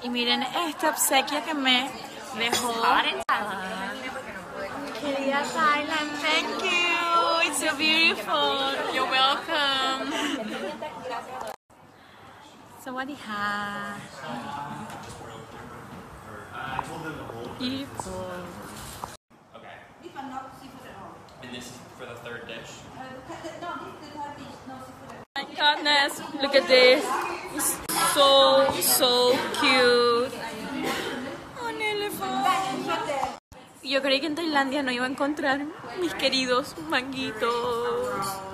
Y miren este obsequio que me dejó querida Thailand. Thank you. It's so beautiful. You're welcome. Sawadee-ha. Beautiful. Okay. And this is for the third dish. My goodness, look at this. It's so cute. An elephant. Yo creí que en Tailandia no iba a encontrar mis queridos manguitos.